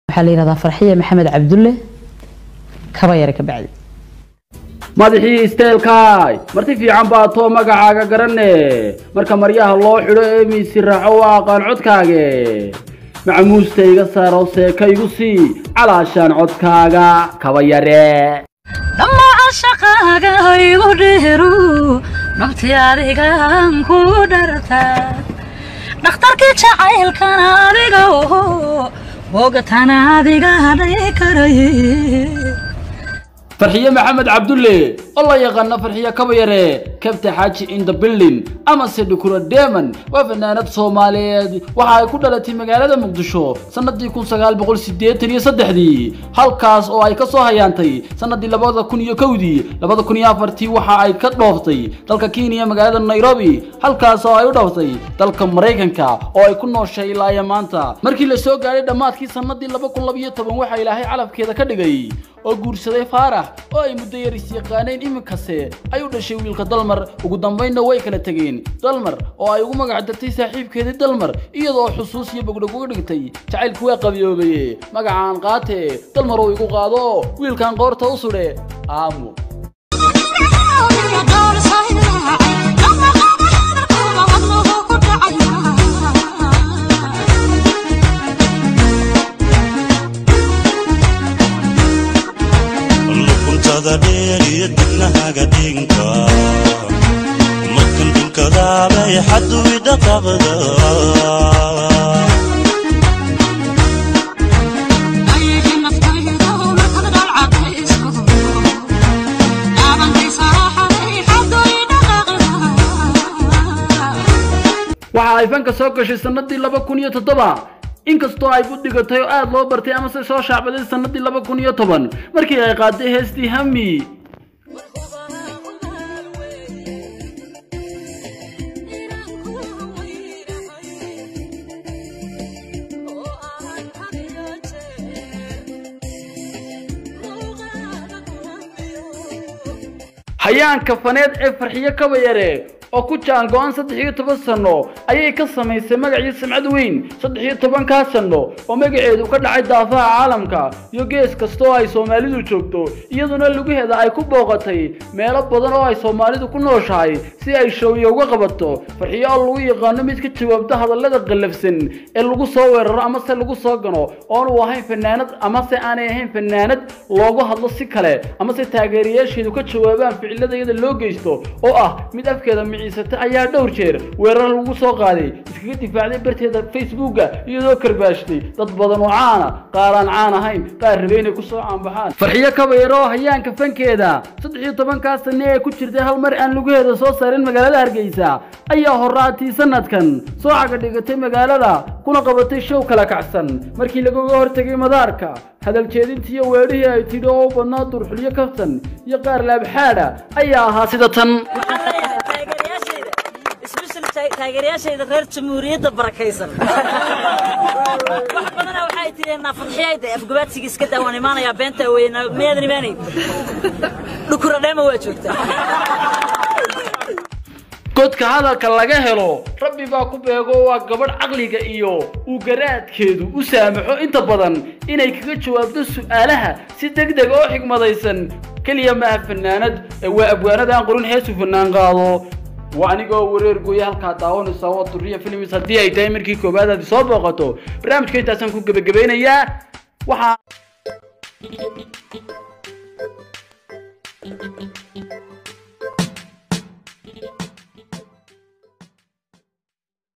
حالي رضا فرحية محمد عبد الله كبير كبعد مدحي استيلكاي مرتي في عم باتو مغاغا غرانه marka maryaha loo xiro ee miisi raaco aqaan codkaaga macmuustayga saaro seekaygu si calaashan codkaaga kaba yare dhamma ashaqaaga igu dheeru nafti adigan ku dharta dhakhtarkii jacaylkana adiga boogatan adiga hadhay karay فرحية محمد عبد الله الله يغنى فرحية كبيرة كبت حاجي in the building أما سيدكورة دايما وفنانة صومالية وحاي كودالتي مقالة مقدشو سندي يكون سقال بقول سيدي تريه صدحدي هالكاس أو أي كسو هيانتي سندي لبادا كونيو كودي لبادا كونيا فرتي وحاي كدوفتي تلك كينيا مقالة نيروبي هالكاس أو أي دوفتي تلك مريكنكا أو أي كنو شاي لا يمانتا مركي لسو قالي دماتكي سندي لبا كون لبيا طبان وحاي لاهي علف كيدا كدقاي oo guursaday Faarax oo ay muddo yar isiyaqaaneen iminkase ay u dhashay wiilka Dalmar ugu dambeynna way kala tageen Dalmar oo ay ugu magac dartay saaxiibkeedii Dalmar iyadoo xusuus iyo bogdhog uga dhigtay jacaylku waa qabiyoobay magacaan qaatay Dalmar oo igu qaado wiilkan qoorta u sudhe aamu دقنها قدينكا ممكن تنكذا بي حد ويدقبدا waxay fanka soo gashay sanadii 2007 inkastoo ay budigatay aad loo bartay ama se soo shacbaday sanadii 2010 markii ay qaaday heestii Hami hayaanka faneed ee farxiyo kabayare oo ku jaan go'an 13 sano ayay ka samaysay magaciisa samcad weyn 13 ka sano oo magaceedu ka dhacay daafaha caalamka iyo gees kasto ay Soomaalidu joogto iyaduna lugaheeda ay ku booqatay meelo badan oo ay Soomaalidu ku nooshahay si ay showyo uga qabato farxiyo lagu yaqaan mid ka jawaabta hadallada qalafsan ee lagu soo weeraro ama se lagu soo gano oo uu ahayn fanaanad ama se aanay ahayn fanaanad loogu hadlo si kale ama se taageerayaasheedu ka jawaabaan ficilada iyada loo geysto oo ah mid afkeeda ciisata ayaa dhowr jeer weerar lagu soo qaaday iskaga difaacday barteeda Facebook iyadoo karbaashtay dad badan oo qaaraan caan ahayn qaar rabeenay ku soo aanbaxaan farxiyo kabayro hayaanka fankeeda 13 ka sano ee ku jirtay hal mar aan lugaheeda soo saarin magaalada Hargeysa ayaa horaatii sanadkan soo caga dhigatay magaalada kuna qabatay show kala kacsan markii laga hortagay madaarka hadal jeedintii iyo weerihii ay tidho oo badnaa durxuliyo kaftan iyo qaar laabxaada ayaa ahaa sida tan taageerayaashayda reer jamhuuriyadda barakaysan wax badan waxay tireenaa farxiyayda afgabaadsiga iska daawan imaanaya beenta weeyna meedan imaanay dhukura dheema waa joogtaa godka hadalka laga helo rabbi baa ku beego waa gabadh aqliga iyo uu garaadkeedu u saamaxo inta badan inay kaga jawaabto su'aalaha si degdeg oo xigmadaysan kaliya ma fanaanad waa abwaanada aan qorin heesu fanaan qaado وأنيقو ورير قوي هالكا داون سوا طرية فيلم صديق أي تايمر كي كوبادا دي صوب وقتو برامج كي تاسم كوك بجبينا يا وها